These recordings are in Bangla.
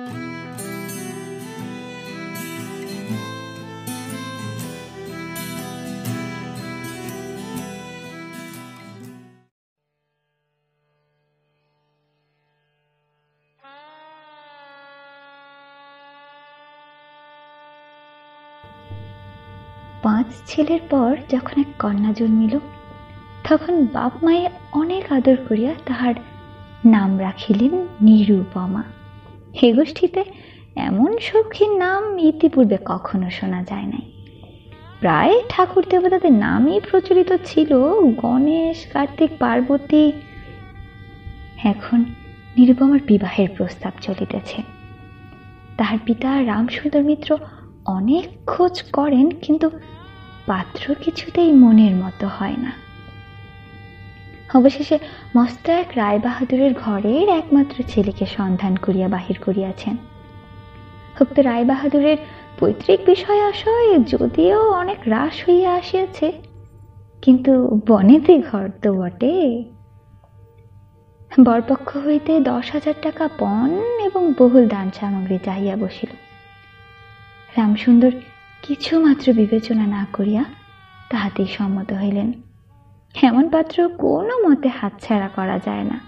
পাঁচ ছেলের পর যখন এক কন্যা জন্মিল, তখন বাপ মায়ে অনেক আদর করিয়া তাহার নাম রাখিলেন নিরুপমা। হে গোষ্ঠীতে এমন সখীর নাম ইতিপূর্বে কখনো শোনা যায় নাই। প্রায় ঠাকুর দেবতাদের নামই প্রচলিত ছিল, গণেশ, কার্তিক, পার্বতী। এখন নিরুপমার বিবাহের প্রস্তাব চলিতেছে। তাহার পিতা রামসুন্দর মিত্র অনেক খোঁজ করেন, কিন্তু পাত্র কিছুতেই মনের মতো হয় না। অবশেষে মস্তাক রায়বাহাদুরের ঘরের একমাত্র ছেলেকে সন্ধান করিয়া বাহির করিয়াছেন। উক্ত রায়বাহাদুরের পৈতৃক বিষয় আশয় যদিও অনেক হ্রাস হইয়া আসিয়াছে, কিন্তু বনেতে ঘর তো বটে। বরপক্ষ হইতে 10,000 টাকা পণ এবং বহুল দান সামগ্রী চাহিয়া বসিল। রামসুন্দর কিছুমাত্র বিবেচনা না করিয়া তাহাতেই সম্মত হইলেন। এমন পাত্র কোনো মতে হাতছাড়া করা যায় না।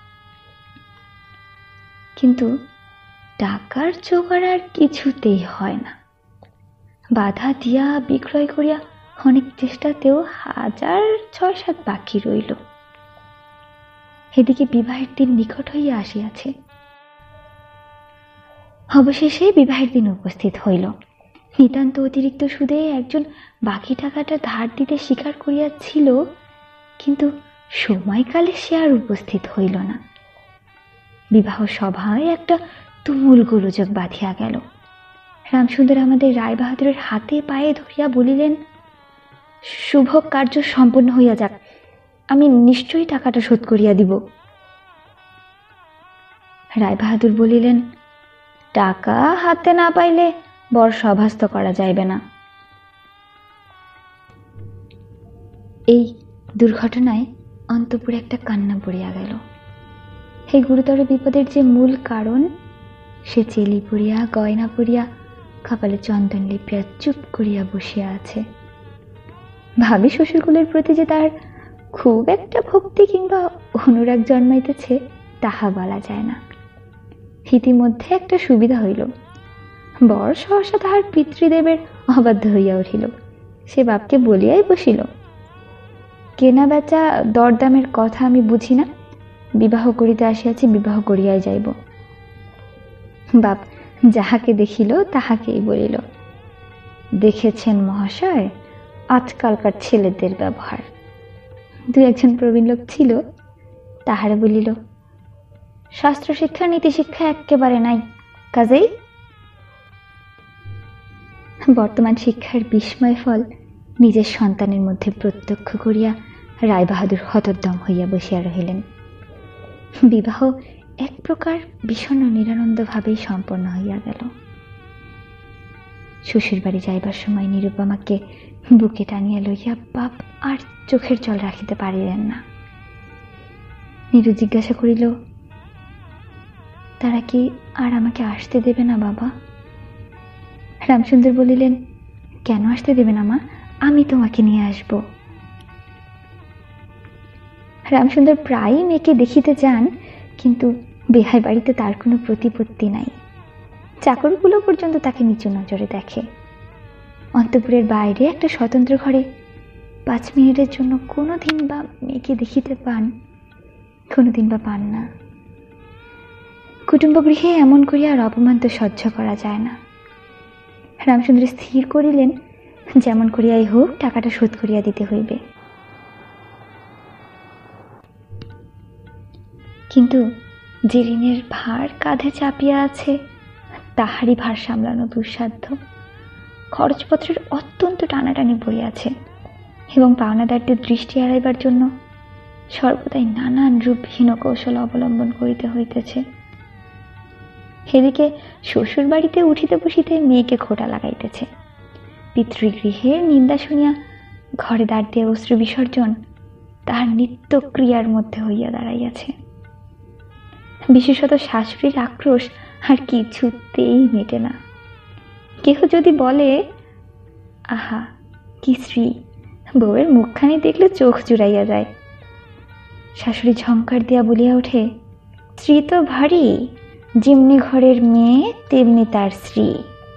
কিন্তু টাকার জোগাড় আর কিছুতেই হয় না। বাধা দিয়া বিক্রয় করিয়া অনেক চেষ্টাতেও 6,000-7 বাকি রইল। এদিকে বিবাহের দিন নিকট হইয়া আসিয়াছে। অবশেষে বিবাহের দিন উপস্থিত হইল। নিতান্ত অতিরিক্ত সুদে একজন বাকি টাকাটা ধার দিতে স্বীকার করিয়াছিল, কিন্তু সময়কালে সে আর উপস্থিত হইল না। বিবাহ সভায় একটা তুমুল গোলযোগ বাঁধিয়া গেল। রামসুন্দর আমাদের রায়বাহাদুরের হাতে পায়ে ধরিয়া বলিলেন, শুভ কার্য সম্পন্ন হইয়া যাক, আমি নিশ্চয়ই টাকাটা শোধ করিয়া দিব। রায়বাহাদুর বলিলেন, টাকা হাতে না পাইলে বর সভাস্থ করা যাইবে না। এই দুর্ঘটনায় অন্তঃপুরে একটা কান্না পড়িয়া গেল। এই গুরুতর বিপদের যে মূল কারণ, সে চেলি পড়িয়া, গয়না পড়িয়া, কপালে চন্দন লিপিয়া চুপ করিয়া বসিয়া আছে। ভাবি শ্বশুরকুলের প্রতি যে তার খুব একটা ভক্তি কিংবা অনুরাগ জন্মাইতেছে তাহা বলা যায় না। ইতিমধ্যে একটা সুবিধা হইল, বর সহসা তাহার পিতৃদেবের অবাধ্য হইয়া উঠিল। সে বাপকে বলিয়াই বসিল, কেনা বেচা দরদামের কথা আমি বুঝি না, বিবাহ করিতে আসিয়াছি, বিবাহ করিয়াই যাইব। বাপ যাহাকে দেখিল তাহাকেই বলিল, দেখেছেন মহাশয় আজকালকার ছেলেদের ব্যবহার। 2-1 প্রবীণ লোক ছিল, তাহারা বলিল, শাস্ত্র শিক্ষা নীতি শিক্ষা একেবারে নাই, কাজেই বর্তমান শিক্ষার বিস্ময় ফল নিজের সন্তানের মধ্যে প্রত্যক্ষ করিয়া রায়বাহাদুর হতোদ্যম হইয়া বসিয়া রহিলেন। বিবাহ এক প্রকার বিষণ্ণ নিরানন্দ ভাবেই সম্পন্ন হইয়া গেল। শ্বশুর বাড়ি যাইবার সময় নিরুপমাকে বুকে টানিয়া লইয়া বাপ আর চোখের জল রাখিতে পারিলেন না। নিরু জিজ্ঞাসা করিল, তারা কি আর আমাকে আসতে দেবে না বাবা? রামসুন্দর বলিলেন, কেন আসতে দেবে না মা, আমি তোমাকে নিয়ে আসব। রামসুন্দর প্রায়ই মেয়েকে দেখিতে যান, কিন্তু বেহাই বাড়িতে তার কোনো প্রতিপত্তি নাই। চাকরগুলো পর্যন্ত তাকে নিচু নজরে দেখে। অন্তঃপুরের বাইরে একটা স্বতন্ত্র ঘরে 5 মিনিটের জন্য কোনোদিন বা মেয়েকে দেখিতে পান, কোনোদিন বা পান না। কুটুম্ব গৃহে এমন করিয়া আর অপমান তো সহ্য করা যায় না। রামসুন্দর স্থির করিলেন, যেমন করিয়াই হোক টাকাটা শোধ করিয়া দিতে হইবে। কিন্তু যে ঋণের ভার কাঁধে চাপিয়া আছে তাহারই ভার সামলানো দুঃসাধ্য। খরচপত্রের অত্যন্ত টানাটানি পড়িয়াছে এবং পাওনাদারদের দৃষ্টি এড়াইবার জন্য সর্বদাই নানান রূপ হীন কৌশল অবলম্বন করিতে হইতেছে। এদিকে শ্বশুর বাড়িতে উঠিতে বসিতে মেয়েকে খোঁটা লাগাইতেছে। পিতৃগৃহের নিন্দা শুনিয়া ঘরে দ্বার দিয়ে অশ্রু বিসর্জন তাহার নিত্য ক্রিয়ার মধ্যে হইয়া দাঁড়াইয়াছে। বিশেষত শাশুড়ির আক্রোশ আর কিছুতেই মেটে না। কেহ যদি বলে, আহা কি শ্রী, বউয়ের মুখখানি দেখলে চোখ জুড়াইয়া যায়। শাশুড়ি ঝংকার দিয়া বলিয়া ওঠে, স্ত্রী তো ভারী, যেমনি ঘরের মেয়ে তেমনি তার স্ত্রী।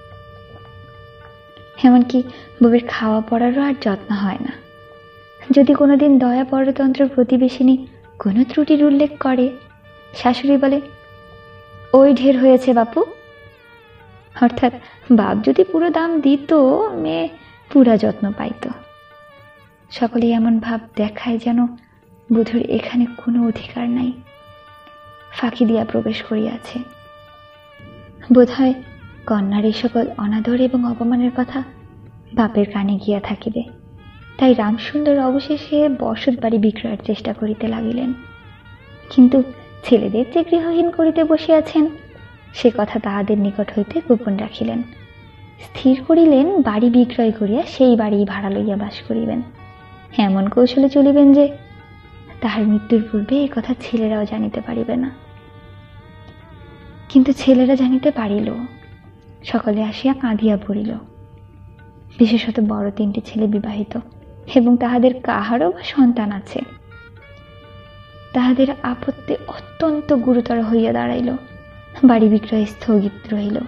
এমনকি বউয়ের খাওয়া পড়ারও আর যত্ন হয় না। যদি কোনোদিন দয়া পরতন্ত্র প্রতিবেশিনী কোনো ত্রুটির উল্লেখ করে, শাশুড়ি বলে, ওই ঢের হয়েছে বাপু। অর্থাৎ বাপ যদি পুরো দাম দিত, মেয়ে পুরা যত্ন পাইত। সকলেই এমন ভাব দেখায় যেন বধূর এখানে কোনো অধিকার নাই, ফাঁকি দিয়া প্রবেশ করিয়াছে। বোধহয় কন্যার এই সকল অনাদর এবং অপমানের কথা বাপের কানে গিয়া থাকিবে, তাই রামসুন্দর অবশেষে বসত বাড়ি বিক্রয়ের চেষ্টা করিতে লাগিলেন। কিন্তু ছেলেদের যে গৃহহীন করিতে বসিয়াছেন, সে কথা তাহাদের নিকট হইতে গোপন রাখিলেন। স্থির করিলেন বাড়ি বিক্রয় করিয়া সেই বাড়ি ভাড়া লইয়া বাস করিবেন। এমন কৌশলে চলিবেন যে তাহার মৃত্যুর পূর্বে এই কথা ছেলেরাও জানিতে পারিবে না। কিন্তু ছেলেরা জানিতে পারিল, সকলে আসিয়া কাঁদিয়া পড়িল। বিশেষত বড় 3টি ছেলে বিবাহিত এবং তাহাদের কাহারও বা সন্তান আছে। তাহাদের আপত্তি অত্যন্ত গুরুতর হইয়া দাঁড়াইল। বাড়ি বিক্রয় স্থগিত রহিল।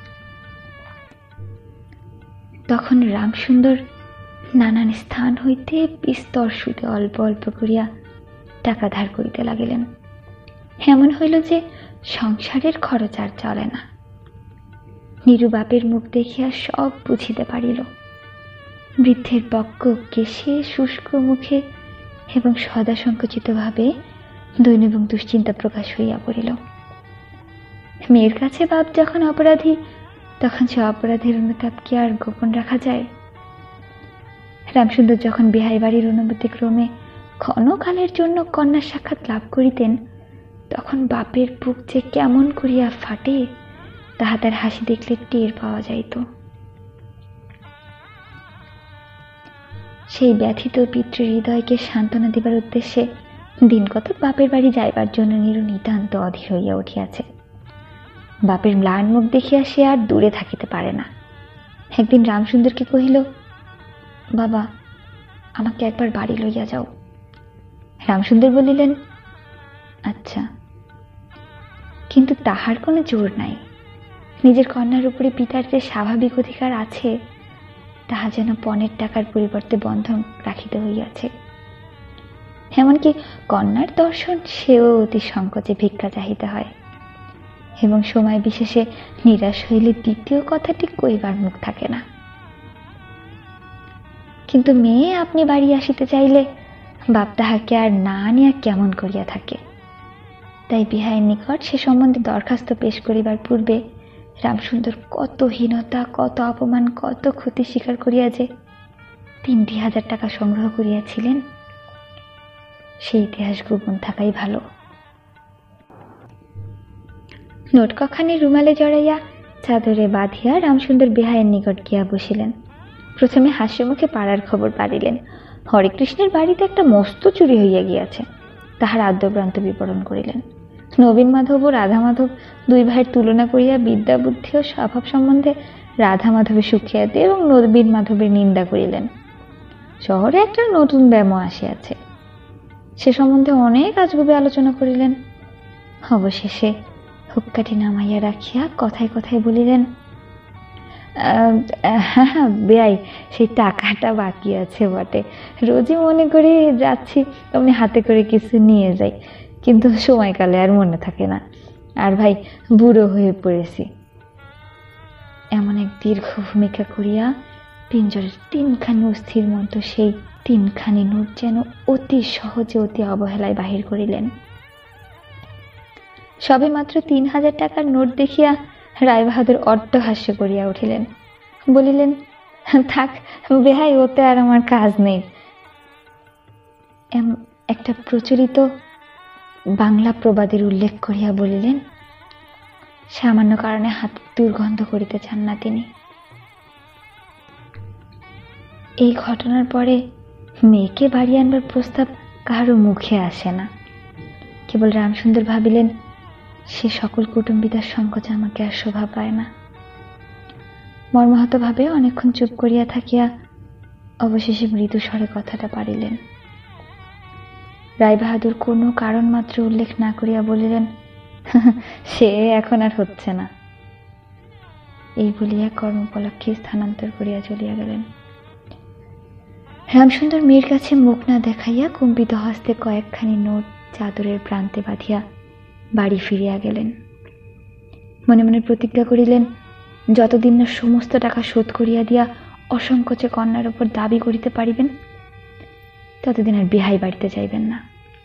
তখন রামসুন্দর নানান স্থান হইতে বিস্তর সুদে অল্প অল্প করিয়া টাকা ধার করিতে লাগিলেন। এমন হইল যে সংসারের খরচ আর চলে না। নিরু বাপের মুখ দেখিয়া সব বুঝিতে পারিল। বৃদ্ধের বক্ষ কেশে, শুষ্ক মুখে এবং সদা সংকুচিত ভাবে দৈন এবং দুশ্চিন্তা প্রকাশ হইয়া পড়িল। মেয়ের কাছে বাপ যখন অপরাধী, তখন সে অপরাধের অনুতাপ কি আর গোপন রাখা যায়? রামসুন্দর যখন বিহাই বাড়ির অনুমতি ক্রমে ক্ষণকালের জন্য কন্যার সাক্ষাৎ লাভ করিতেন, তখন বাপের বুক যে কেমন করিয়া ফাটে, তাহা তার হাসি দেখলে টের পাওয়া যাইত। সেই ব্যথিত পিতৃ হৃদয়কে সান্ত্বনা দিবার উদ্দেশ্যে দিন কত বাপের বাড়ি যাইবার জন্য নিরু নিতান্ত অধীর হইয়া উঠিয়াছে। বাপের ম্লান মুখ দেখিয়া সে আর দূরে থাকিতে পারে না। একদিন রামসুন্দরকে কহিল, বাবা, আমাকে একবার বাড়ি লইয়া যাও। রামসুন্দর বলিলেন, আচ্ছা। কিন্তু তাহার কোনো জোর নাই। নিজের কন্যার উপরে পিতার যে স্বাভাবিক অধিকার আছে, তাহা যেন পণের টাকার পরিবর্তে বন্ধন রাখিতে হইয়াছে। এমনকি কন্যার দর্শন সেও অতি সংকোচে ভিক্ষা চাহিতে হয় এবং সময় বিশেষে নিরাশ হইলে দ্বিতীয় কথাটি কইবার মুখ থাকে না। কিন্তু মেয়ে আপনি বাড়ি আসিতে চাইলে বাপ তাহাকে আর না আনিয়া কেমন করিয়া থাকে। তাই বিহাইয়ের নিকট সে সম্বন্ধে দরখাস্ত পেশ করিবার পূর্বে রামসুন্দর কত হীনতা, কত অপমান, কত ক্ষতি স্বীকার করিয়া যে 3,000 টাকা সংগ্রহ করিয়াছিলেন, সেই ইতিহাস গোপন থাকাই ভালো। নোট কখানি রুমালে জড়াইয়া চাদরে বাঁধিয়া রামসুন্দর বিহাইয়ের নিকট গিয়া বসিলেন। প্রথমে হাস্যমুখে পাড়ার খবর পাড়িলেন, হরেকৃষ্ণের বাড়িতে একটা মস্ত চুরি হইয়া গিয়াছে। তাহার আদ্যপ্রান্ত বিবরণ করিলেন। নবীন মাধব ও রাধা মাধব 2 ভাইয়ের তুলনা করিয়া বিদ্যা, বুদ্ধি ও স্বভাব সম্বন্ধে রাধা মাধবের সুখ্যাতি এবং নবীন মাধবের নিন্দা করিলেন। শহরে একটা নতুন ব্যায়াম আসিয়াছে, সে সম্বন্ধে অনেক আজগুবি আলোচনা করিলেন। অবশেষে হুক্কাটি নামাইয়া রাখিয়া কথায় কথায় বলিলেন, হ্যাঁ বেয়াই, সেই টাকাটা বাকি আছে বটে। রোজই মনে করি যাচ্ছি অমনি হাতে করে কিছু নিয়ে যাই, কিন্তু সময়কালে আর মনে থাকে না। আর ভাই, বুড়ো হয়ে পড়েছি। এমন এক দীর্ঘ ভূমিকা করিয়া পিঞ্জরের 3খানি অস্থির মতো সেই 3খানি নোট যেন অতি সহজে, অতি অবহেলায় বাহির করিলেন। সবে মাত্র 3,000 টাকার নোট দেখিয়া রায়বাহাদুর অট্টহাস্য করিয়া উঠিলেন। বলিলেন, থাক বেহাই, ওতে আর আমার কাজ নেই। একটা প্রচলিত বাংলা প্রবাদের উল্লেখ করিয়া বলিলেন, সামান্য কারণে হাত দুর্গন্ধ করিতে চান না তিনি। এই ঘটনার পরে মেয়েকে বাড়ি আনবার প্রস্তাব কাহারও মুখে আসে না। কেবল রামসুন্দর ভাবিলেন, সে সকল কুটুম্বিতার সংকোচে আমাকে আর শোভা পায় না। মর্মাহতভাবে অনেকক্ষণ চুপ করিয়া থাকিয়া অবশেষে মৃদু স্বরে কথাটা পারিলেন। রায়বাহাদুর কোনো কারণ মাত্র উল্লেখ না করিয়া বলিলেন, সে এখন আর হচ্ছে না। এই বলিয়া কর্মোপলক্ষে স্থানান্তর করিয়া চলিয়া গেলেন। রামসুন্দর মেয়ের কাছে মুখ না দেখাইয়া কম্পিত হস্তে কয়েকখানি নোট চাদরের প্রান্তে বাঁধিয়া বাড়ি ফিরিয়া গেলেন। মনে মনে প্রতিজ্ঞা করিলেন, যতদিন না সমস্ত টাকা শোধ করিয়া দিয়া অসংকোচে কন্যার উপর দাবি করিতে পারিবেন, ততদিন আর বিহাই বাড়িতে যাইবেন না।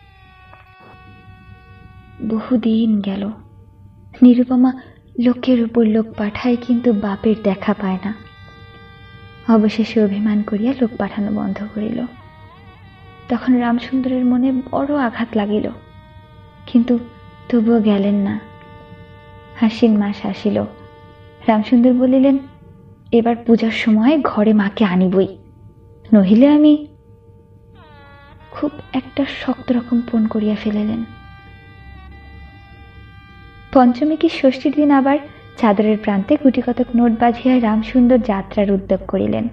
বহুদিন গেল, নিরুপমা লোকের উপর লোক পাঠায়, কিন্তু বাপের দেখা পায় না। অবশেষে অভিমান করিয়া লোক পাঠানো বন্ধ করিল। তখন রামসুন্দরের মনে বড় আঘাত লাগিল, কিন্তু তবুও গেলেন না। আশ্বিন মাস আসিল। রামসুন্দর বলিলেন, এবার পূজার সময় ঘরে মাকে আনিবই, নহিলে আমি। খুব একটা শক্ত রকম পণ করিয়া ফেলিলেন। পঞ্চমী কি ষষ্ঠীর দিন আবার চাদরের প্রান্তে গুটি কতক নোট বাঁধিয়া রামসুন্দর যাত্রার উদ্যোগ করিলেন।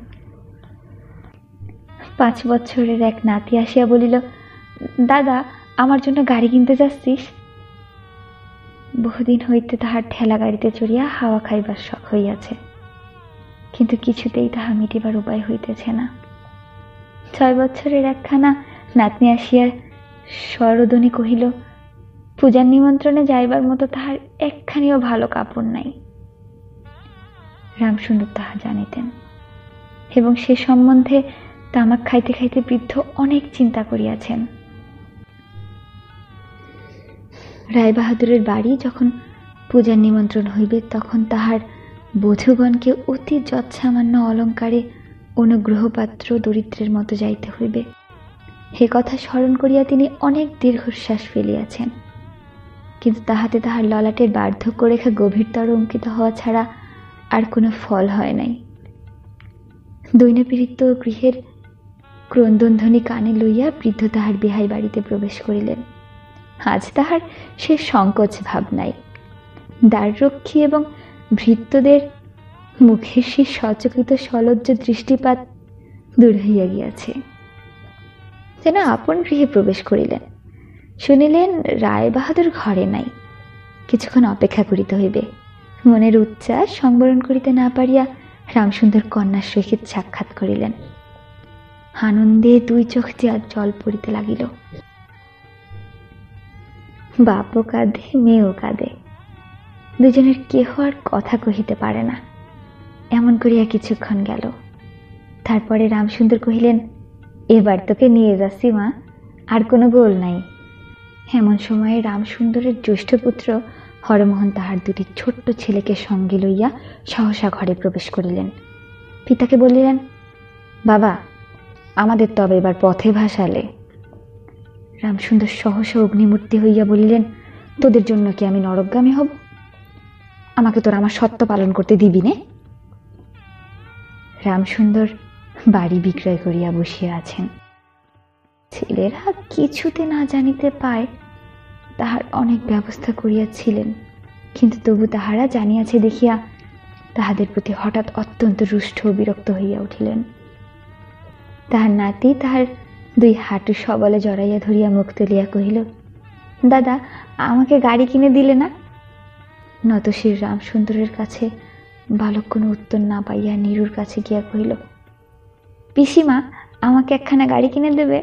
5 বছরের এক নাতি আসিয়া বলিল, দাদা, আমার জন্য গাড়ি কিনতে যাচ্ছিস? বহুদিন হইতে তাহার ঠেলা গাড়িতে চড়িয়া হাওয়া খাইবার শখ হইয়াছে, কিন্তু কিছুতেই তাহা মিটিবার উপায় হইতেছে না। 6 বছরের একখানা নাতনি আসিয়া সরোদনী কহিল, পূজার নিমন্ত্রণে যাইবার মতো তাহার একখানিও ভালো কাপড় নাই। রামসুন্দর তাহা জানিতেন, এবং সে সম্বন্ধে তামাক খাইতে খাইতে বৃদ্ধ অনেক চিন্তা করিয়াছেন। রায়বাহাদুরের বাড়ি যখন পূজার নিমন্ত্রণ হইবে, তখন তাহার বধূগণকে অতি যৎসামান্য অলঙ্কারে অনুগ্রহপাত্র দরিদ্রের মতো যাইতে হইবে। হে কথা স্মরণ করিয়া তিনি অনেক দীর্ঘশ্বাস ফেলিয়াছেন, কিন্তু তাহাতে তাহার ললাটের বার্ধক্য রেখা গভীরতর অঙ্কিত হওয়া ছাড়া আর কোনো ফল হয় নাই। দৈনপীড়িত গৃহের ক্রন্দনধ্বনি কানে লইয়া বৃদ্ধ তাহার বিহাই বাড়িতে প্রবেশ করিলেন। আজ তাহার সে সংকোচ ভাব নাই। দ্বাররক্ষী এবং ভৃত্যদের মুখের সে সচকিত সলজ্জ দৃষ্টিপাত দূর হইয়া গিয়াছে, যেন আপন গৃহে প্রবেশ করিলেন। শুনিলেন রায়বাহাদুর ঘরে নাই, কিছুক্ষণ অপেক্ষা করিতে হইবে। মনের উচ্ছ্বাস সংবরণ করিতে না পারিয়া রামসুন্দর কন্যার সহিত সাক্ষাৎ করিলেন। আনন্দে 2 চোখ দিয়া জল পড়িতে লাগিল। বাপও কাঁদে, মেয়েও কাঁদে, দুজনের কেহ আর কথা কহিতে পারে না। এমন করিয়া কিছুক্ষণ গেল। তারপরে রামসুন্দর কহিলেন, এবার তোকে নিয়ে যাচ্ছি মা, আর কোনো গোল নাই। এমন সময়ে রামসুন্দরের জ্যেষ্ঠ পুত্র হরমোহন তাহার 2টি ছোট্ট ছেলেকে সঙ্গে লইয়া সহসা ঘরে প্রবেশ করিলেন। পিতাকে বলিলেন, বাবা, আমাদের তবে এবার পথে ভাসালে। রামসুন্দর সহসা অগ্নিমূর্তি হইয়া বলিলেন, তোদের জন্য কি আমি নরকগামী হব? আমাকে তোরা আমার সত্য পালন করতে দিবি নে? রামসুন্দর বাড়ি বিক্রয় করিয়া বসিয়া আছেন। ছেলেরা কিছুতে না জানিতে পায় তাহার অনেক ব্যবস্থা করিয়াছিলেন, কিন্তু তবু তাহারা জানিয়াছে দেখিয়া তাহাদের প্রতি হঠাৎ অত্যন্ত রুষ্ট ও বিরক্ত হইয়া উঠিলেন। তাহার নাতি তাহার 2 হাঁটু সবলে জড়াইয়া ধরিয়া মুখ তুলিয়া কহিল, দাদা, আমাকে গাড়ি কিনে দিলে না? নতশির রামসুন্দরের কাছে বালক কোনো উত্তর না পাইয়া নীরুর কাছে গিয়া কহিল, পিসিমা, আমাকে একখানা গাড়ি কিনে দেবে?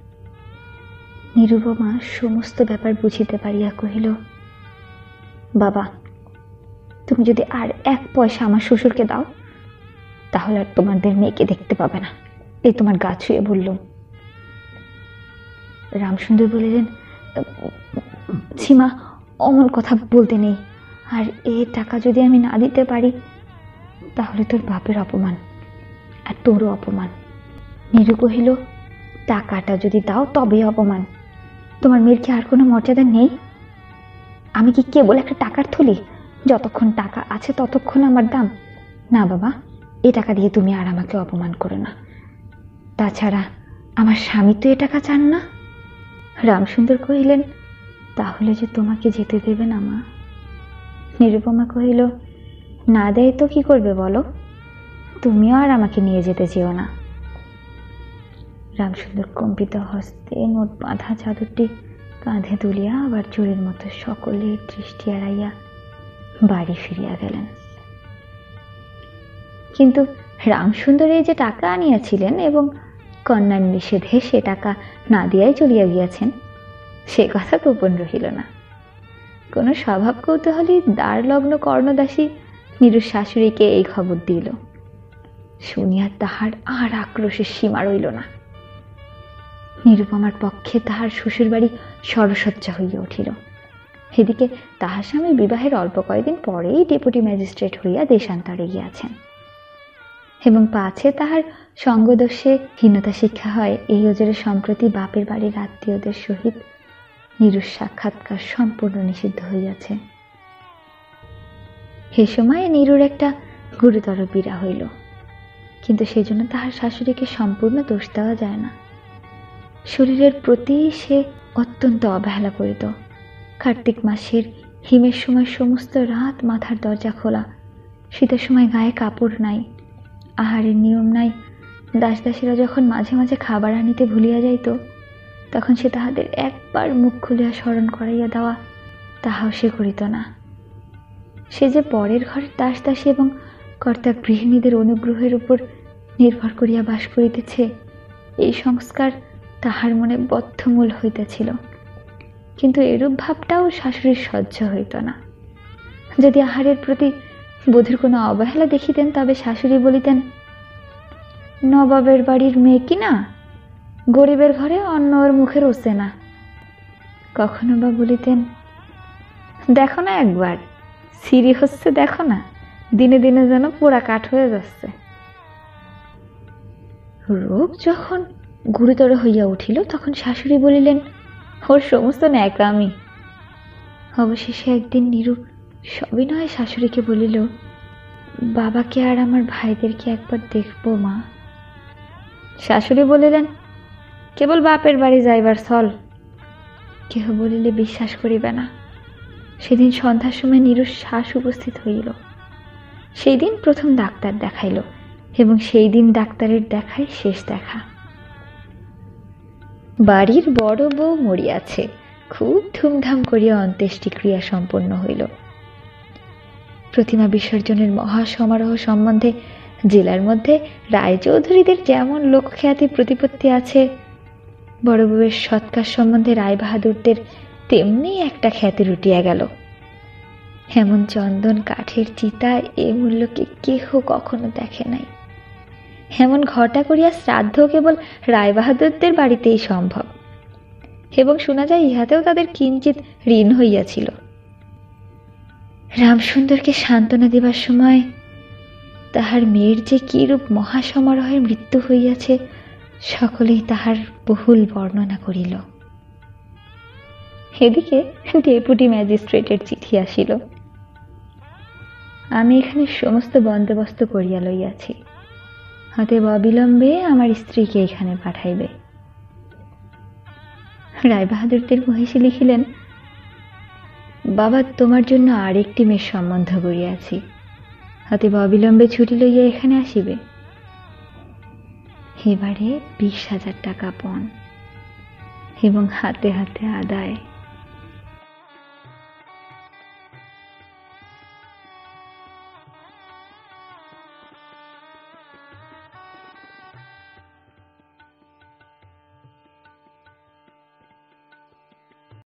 নিরুপমা সমস্ত ব্যাপার বুঝিতে পারিয়া কহিল, বাবা, তুমি যদি আর 1 পয়সা আমার শ্বশুরকে দাও, তাহলে আর তোমাদের মেয়েকে দেখতে পাবে না, এই তোমার গা ছুঁয়ে বললুম। রামসুন্দর বলিলেন, সীমা, অমন কথা বলতে নেই, আর এ টাকা যদি আমি না দিতে পারি, তাহলে তোর বাপের অপমান আর তোরও অপমান। নীরু কহিল, টাকাটা যদি দাও তবেই অপমান, তোমার মেয়ের কি আর কোনো মর্যাদা নেই? আমি কি কেবল একটা টাকার থলি? যতক্ষণ টাকা আছে ততক্ষণ আমার দাম। না বাবা, এই টাকা দিয়ে তুমি আর আমাকে অপমান করো না। তাছাড়া আমার স্বামী তো এ টাকা চান না। রামসুন্দর কহিলেন, তাহলে যে তোমাকে যেতে দেবে না মা। নিরুপমা কহিল, না দেয় তো কি করবে বলো, তুমিও আর আমাকে নিয়ে যেতে চেও না। রামসুন্দর কম্পিত হস্তে মোট বাঁধা চাদরটি কাঁধে তুলিয়া আবার চোরের মতো সকলের দৃষ্টি এড়াইয়া বাড়ি ফিরিয়া গেলেন। কিন্তু রামসুন্দর এই যে টাকা আনিয়াছিলেন এবং কন্যার নিষেধে সে টাকা না দিয়াই চলিয়া গিয়াছেন, সে কথা গোপন রহিল না। কোন স্বভাব কৌতূহলী দ্বার লগ্ন কর্ণদাসী নিরুর শাশুড়িকে এই খবর দিল। শুনিয়া তাহার আর আক্রোশের সীমা রইল না। নিরুপমার পক্ষে তাহার শ্বশুর বাড়ি সরসজ্জা হইয়া উঠিল। এদিকে তাহার স্বামী বিবাহের অল্প কয়েকদিন পরেই ডেপুটি ম্যাজিস্ট্রেট হইয়া দেশান্তরে গিয়াছেন, এবং পাছে তাহার সঙ্গদোষে হীনতা শিক্ষা হয়, এই ওজরে সম্প্রতি বাপের বাড়ির আত্মীয়দের সহিত নিরুর সাক্ষাৎকার সম্পূর্ণ নিষিদ্ধ হইয়াছে। সে সময়ে নিরুর একটা গুরুতর পীড়া হইল, কিন্তু সেজন্য তাহার শাশুড়িকে সম্পূর্ণ দোষ দেওয়া যায় না। শরীরের প্রতি সে অত্যন্ত অবহেলা করিত। কার্তিক মাসের হিমের সময় সমস্ত রাত মাথার দরজা খোলা, শীতের সময় গায়ে কাপড় নাই, আহারের নিয়ম নাই। দাসদাসীরা যখন মাঝে মাঝে খাবার আনিতে ভুলিয়া যাইত, তখন সে তাহাদের একবার মুখ খুলিয়া স্মরণ করাইয়া দেওয়া তাহাও সে করিত না। সে যে পরের ঘরের দাসদাসী এবং কর্তা গৃহিণীদের অনুগ্রহের উপর নির্ভর করিয়া বাস করিতেছে, এই সংস্কার তাহার মনে বদ্ধমূল হইতেছিল। কিন্তু এরূপ ভাবটাও শাশুড়ির সহ্য হইত না। যদি আহারের প্রতি বধূর কোনো অবহেলা দেখিতেন, তবে শাশুড়ি বলিতেন, নবাবের বাড়ির মেয়ে কিনা, গরিবের ঘরে অন্ন ওর মুখে রোসে না। কখনো বা বলিতেন, দেখো না একবার সিঁড়ি হচ্ছে, দেখো না দিনে দিনে যেন পোড়া কাঠ হয়ে যাচ্ছে। রোগ যখন গুরুতর হইয়া উঠিল, তখন শাশুড়ি বলিলেন, ওর সমস্ত ন্যাকামি। অবশেষে একদিন নিরু সবিনয়ে শাশুড়িকে বলিল, বাবাকে আর আমার ভাইদেরকে একবার দেখবো মা। শাশুড়ি বলিলেন, কেবল বাপের বাড়ি যাইবার ছল। কেহ বলিলে বিশ্বাস করিবে না। সেদিন সন্ধ্যার সময় নিরুর শ্বাস উপস্থিত হইল। সেই দিন প্রথম ডাক্তার দেখাইল, এবং সেই দিন ডাক্তারের দেখাই শেষ দেখা। বাড়ির বড় বউ মরিয়াছে। খুব ধুমধাম করিয়া অন্ত্যেষ্টিক্রিয়া সম্পন্ন হইল। প্রতিমা বিসর্জনের মহাসমারোহ সম্বন্ধে জেলার মধ্যে রায়চৌধুরীদের যেমন লোকখ্যাতি প্রতিপত্তি আছে, বড় বউয়ের সৎকার সম্বন্ধে রায়বাহাদুরদের তেমনি একটা খ্যাতি রুটিয়া গেল। এমন চন্দন কাঠের চিতা এ মূল্যকে কেহ কখনো দেখে নাই। এমন ঘটা করিয়া শ্রাদ্ধ কেবল রায়বাহাদুরদের বাড়িতেই সম্ভব, এবং শোনা যায় ইহাতেও তাদের কিঞ্চিত ঋণ হইয়াছিল। রামসুন্দরকে সান্ত্বনা দেবার সময় তাহার মেয়ের যে কিরূপ মহাসমারোহের মৃত্যু হইয়াছে, সকলেই তাহার বহুল বর্ণনা করিল। এদিকে ডেপুটি ম্যাজিস্ট্রেটের চিঠি আসিল। আমি এখানে সমস্ত বন্দোবস্ত করিয়া লইয়াছি, অতএব অবিলম্বে আমার স্ত্রীকে এখানে পাঠাইবে। রায়বাহাদুরদের মহিষী লিখিলেন, বাবা, তোমার জন্য আরেকটি মেয়ের সম্বন্ধ করিয়াছি, অতএব অবিলম্বে ছুটি লইয়া এখানে আসিবে। এবারে 20,000 টাকা পণ, এবং হাতে হাতে আদায়।